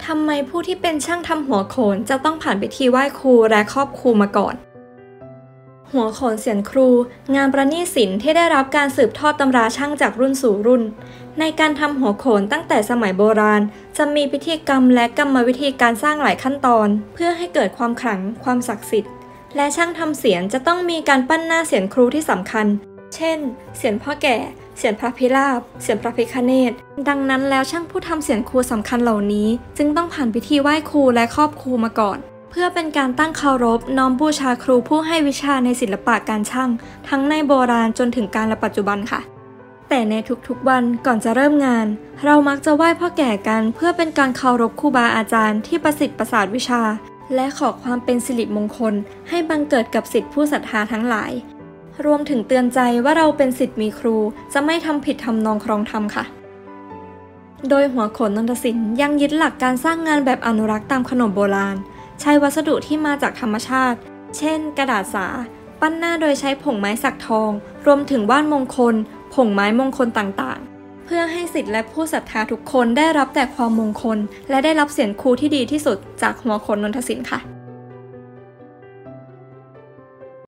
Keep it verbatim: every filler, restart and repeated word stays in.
ทำไมผู้ที่เป็นช่างทำหัวโขนจะต้องผ่านพิธีไหว้ครูและครอบครูมาก่อน หัวโขนเสียนครูงานประณีตศิลป์ที่ได้รับการสืบทอดตำราช่างจากรุ่นสู่รุ่นในการทำหัวโขนตั้งแต่สมัยโบราณจะมีพิธีกรรมและกรรมวิธีการสร้างหลายขั้นตอนเพื่อให้เกิดความขลังความศักดิ์สิทธิ์และช่างทำเสียนจะต้องมีการปั้นหน้าเสียนครูที่สำคัญเช่นเสียนพ่อแก่เสียนพระพิราบเสียนพระพิฆเนศดังนั้นแล้วช่างผู้ทำเสียนครูสำคัญเหล่านี้จึงต้องผ่านพิธีไหว้ครูและครอบครูมาก่อนเพื่อเป็นการตั้งเคารพน้อมบูชาครูผู้ให้วิชาในศิลปะการช่างทั้งในโบราณจนถึงกาลปัจจุบันค่ะแต่ในทุกๆวันก่อนจะเริ่มงานเรามักจะไหว้พ่อแก่กันเพื่อเป็นการเคารพครูบาอาจารย์ที่ประสิทธิ์ประสาทวิชาและขอความเป็นสิริมงคลให้บังเกิดกับศิษย์ผู้ศรัทธาทั้งหลายรวมถึงเตือนใจว่าเราเป็นศิษย์มีครูจะไม่ทำผิดทำนองครองธรรมค่ะโดยหัวโขนนนทศิลป์ยังยึดหลักการสร้างงานแบบอนุรักษ์ตามขนบโบราณใช้วัสดุที่มาจากธรรมชาติเช่นกระดาษสาปั้นหน้าโดยใช้ผงไม้สักทองรวมถึงว่านมงคลผงไม้มงคลต่างๆเพื่อให้ศิษย์และผู้ศรัทธาทุกคนได้รับแต่ความมงคลและได้รับเสียงครูที่ดีที่สุดจากหัวโขนนนทศิลป์ค่ะ